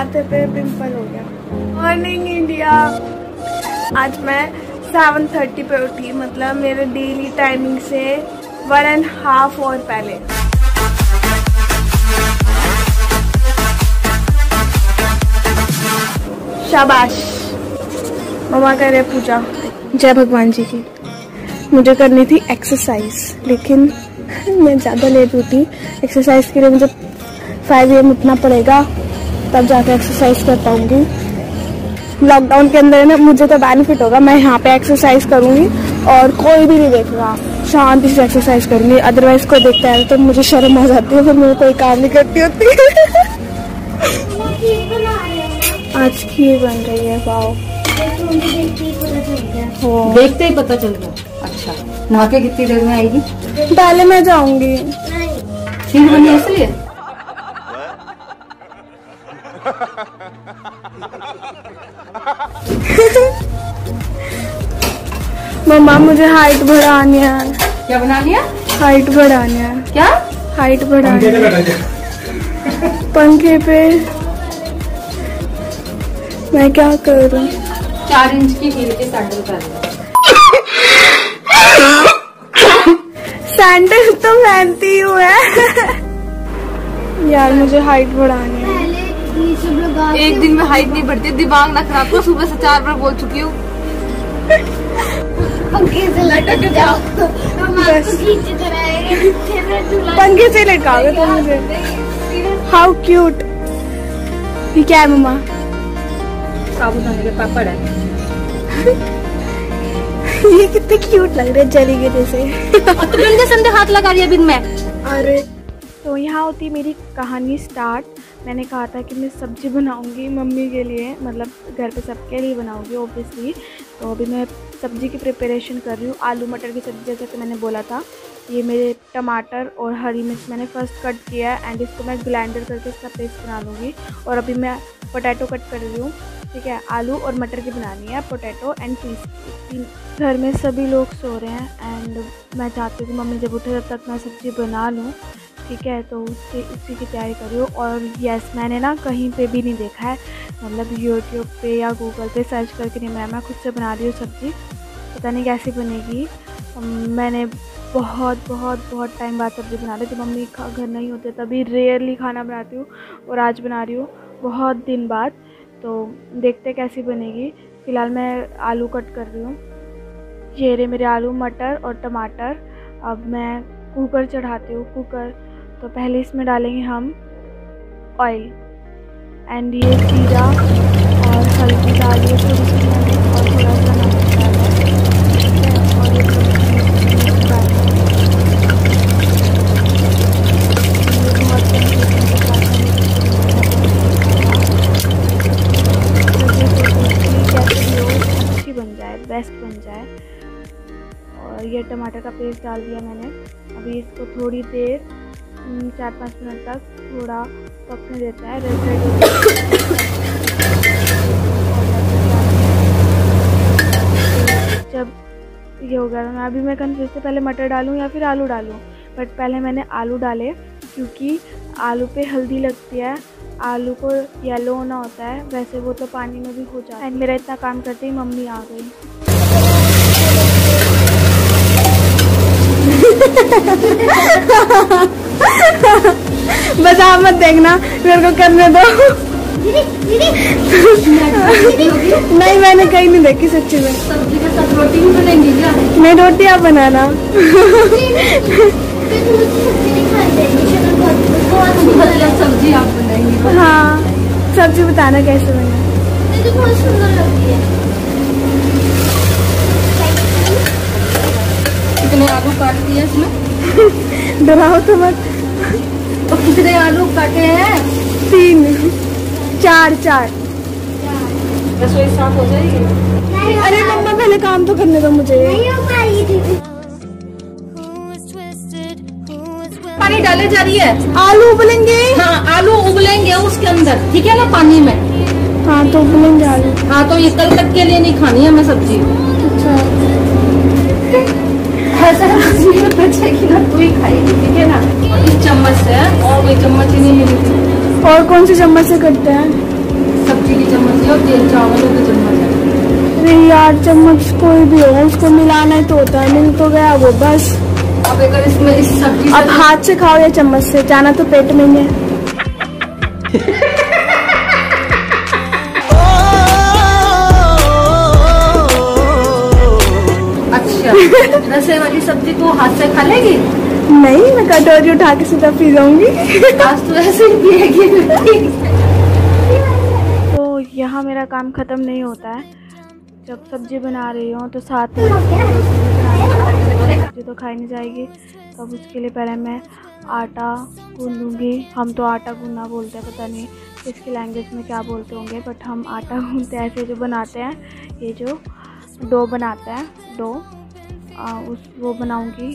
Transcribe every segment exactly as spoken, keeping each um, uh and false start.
माथे पे पिंपल हो गया। Morning India. आज मैं सेवन थर्टी पे उठी, मतलब मेरे डेली टाइमिंग से वन एंड हाफ और पहले। शाबाश। मम्मा कर रहे पूजा। जय भगवान जी की। मुझे करनी थी एक्सरसाइज, लेकिन मैं ज़्यादा लेट उठी। एक्सरसाइज के लिए मुझे फाइव ए एम उठना पड़ेगा, तब जाकर एक्सरसाइज कर पाऊंगी। लॉकडाउन के अंदर ना मुझे तो बेनिफिट होगा, मैं यहाँ पे एक्सरसाइज करूंगी और कोई भी नहीं देखेगा, शांति से एक्सरसाइज करूंगी। अदरवाइज कोई देखता है तो मुझे शर्म आ जाती है, फिर मैं कोई काम नहीं करती होती। आज खीर बन रही है। वाओ, देखते ही पता चल गया। अच्छा, नहा के कितनी देर में आएगी? पहले मैं जाऊंगी। खीर बनी इसलिए। मम्मा मुझे हाइट बढ़ानी है। क्या बना लिया? हाइट बढ़ानी है। क्या हाइट बढ़ानी है? पंखे पे। मैं क्या करूं? चार इंच की हील के सैंडल पहन। सैंडल तो पहनती हूँ है। यार मुझे हाइट बढ़ानी है। एक दिन में हाइट नहीं बढ़ती, दिमाग ना खराब करो। सुबह से चार बार बोल चुकी हूँ। पंखे से लटक जाओ। पंखे से लटकाओगे तो मुझे। How cute. ये क्या है मम्मा? साबुदाने के पापड़ है। ये कितने क्यूट लग रहे हैं, जली के जैसे। तो गंदे संदे हाथ लगा रही है बिन में। अरे तो यहाँ होती मेरी कहानी स्टार्ट। मैंने कहा था कि मैं सब्जी बनाऊंगी मम्मी के लिए, मतलब घर पे सबके लिए बनाऊंगी ऑब्वियसली। तो अभी मैं सब्जी की प्रिपरेशन कर रही हूँ। आलू मटर की सब्जी, जैसे कि मैंने बोला था। ये मेरे टमाटर और हरी मिर्च मैंने फर्स्ट कट किया है, एंड इसको मैं ग्राइंडर करके इसका पेस्ट बना लूँगी। और अभी मैं पोटैटो कट कर रही हूँ, ठीक है। आलू और मटर की बनानी है, पोटैटो एंड पीस। घर में सभी लोग सो रहे हैं एंड मैं चाहती हूँ कि मम्मी जब उठे तब तक मैं सब्ज़ी बना लूँ, ठीक है। तो उससे उसी की तैयारी कर रही हूँ। और यस, मैंने ना कहीं पे भी नहीं देखा है, मतलब यूट्यूब पे या गूगल पे सर्च करके नहीं, मैं मैं खुद से बना रही हूँ सब्ज़ी। पता नहीं कैसी बनेगी। मैंने बहुत बहुत बहुत टाइम बाद सब्ज़ी बना रही थी। मम्मी घर नहीं होते तभी रेयरली खाना बनाती हूँ, और आज बना रही हूँ बहुत दिन बाद। तो देखते कैसी बनेगी। फ़िलहाल मैं आलू कट कर रही हूँ। ये रहे मेरे आलू, मटर और टमाटर। अब मैं कुकर चढ़ाती हूँ। कुकर तो पहले इसमें डालेंगे हम ऑयल, एंड ये जीरा और हल्दी डालिए थोड़ी सी मैंने, और थोड़ा सा नमक डाला, ठीक है। और ये बहुत अच्छी बन जाए, बेस्ट बन जाए। और ये टमाटर का पेस्ट डाल दिया मैंने। अभी इसको थोड़ी देर, चार पाँच मिनट तक थोड़ा पकने देता है। रेड रेड जब ये हो गया, मैं अभी मैं कंफ्यूज से पहले मटर डालूं या फिर आलू डालूं, बट पहले मैंने आलू डाले क्योंकि आलू पे हल्दी लगती है। आलू को येलो होना होता है, वैसे वो तो पानी में भी हो जाता है। एंड मेरा इतना काम करते ही मम्मी आ गई। बस आप मत देखना, मेरे को करने दो। नहीं, मैंने कहीं नहीं देखी सच्ची में। सब्जी के साथ रोटी भी बनेगी क्या? नहीं, रोटी आप बनाना। सब्जी आप बनाएंगी? हाँ, सब्जी बताना कैसे बना। बहुत सुंदर लगती है। कितने आलू काट दिए इसमें? डराओ तो मत। तो कितने आलू काटे हैं? तीन, चार चार। रसोई साफ हो जाएगी? अरे मम्मा पहले काम तो करने दो मुझे। नहीं हो पाएगी दीदी। पानी डाले जा रही है। आलू उबलेंगे। हाँ, आलू उबलेंगे उसके अंदर, ठीक है ना, पानी में। हाँ तो उबलेंगे आलू। हाँ, तो ये कल तक के लिए नहीं खानी है हमें सब्जी। अच्छा, ऐसा बचेगी ना तू ही खाएगी, ठीक है ना। और इस चम्मच से, और कोई चम्मच ही नहीं मिली। और कौन सी चम्मच से करते हैं? सब्जी की चम्मच है और तेल चावलों की चम्मच है। अरे यार चम्मच कोई भी हो, उसको मिलाना ही तो होता है, मिल तो गया वो बस। अब अगर इसमें इस सब्जी अब हाथ से खाओ या चम्मच से, जाना तो पेट में ही है। अच्छा रसे वाली सब्जी तो हाथ से खा लेगी? नहीं, मैं कटोरी उठा के सीधा पी जाऊंगी। आज तो ऐसे ही पिएगी। तो यहाँ मेरा काम ख़त्म नहीं होता है। जब सब्जी बना रही हूँ तो साथ में सब्जी तो खाई नहीं जाएगी, तो अब उसके लिए पहले मैं आटा गूंद लूँगी। हम तो आटा गूंदना बोलते हैं, पता नहीं इसकी लैंग्वेज में क्या बोलते होंगे, बट हम आटा गूंदते हैं। ऐसे जो बनाते हैं, ये जो डो बनाते हैं, डो आ, उस वो बनाऊँगी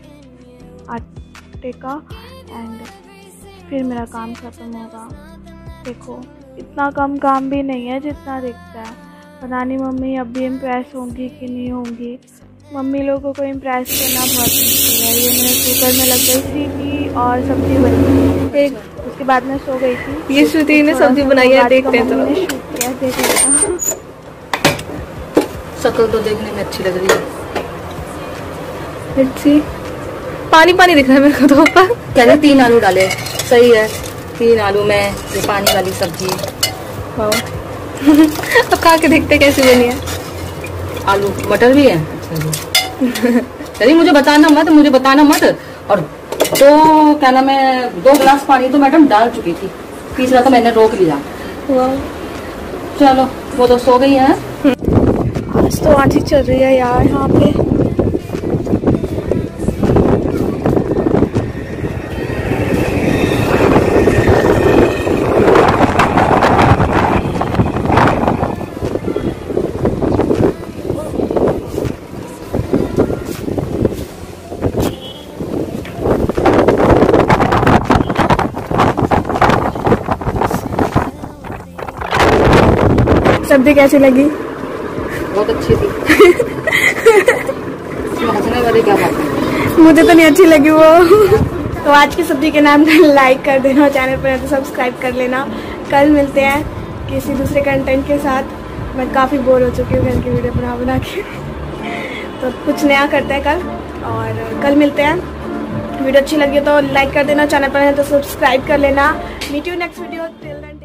आटे का, एंड फिर मेरा काम ख़त्म होगा। देखो इतना कम काम भी नहीं है जितना दिखता है। पता नहीं मम्मी अब भी इम्प्रेस होंगी कि नहीं होंगी। मम्मी लोगों को इम्प्रेस करना बहुत मुश्किल है। ये मैंने कुकर में लग गई सीटी और सब्ज़ी बन गई, फिर उसके बाद मैं सो गई थी। ये श्रुति ने सब्जी बनाई है, देखते हैं। मैंने शूट किया, देख लेना। शक्ल तो देखने में अच्छी लग रही है, मिर्ची पानी पानी दिख रहा है मेरे को तो ऊपर। कहते तीन आलू डाले, सही है, तीन आलू में ये पानी वाली सब्जी। अब खा के देखते कैसी बनी है। आलू मटर भी है, अच्छा चलिए मुझे बताना मत, मुझे बताना मत। और दो क्या नाम है, दो गिलास पानी तो मैडम डाल चुकी थी, तीसरा तो मैंने रोक लिया। चलो वो तो सो गई है। आज तो आंधी चल रही है यार यहाँ पे। सब्जी कैसी लगी? बहुत अच्छी थी। हंसने वाली क्या बात है? मुझे तो नहीं अच्छी लगी वो। तो आज की सब्जी के नाम का लाइक कर देना, चैनल पर तो सब्सक्राइब कर लेना। कल मिलते हैं किसी दूसरे कंटेंट के साथ। मैं काफ़ी बोर हो चुकी हूँ घर की वीडियो बना बना के, तो कुछ नया करते हैं कल, और कल मिलते हैं। वीडियो अच्छी लगी तो लाइक कर देना, चैनल पर है तो सब्सक्राइब कर लेना। Meet you next video, till then.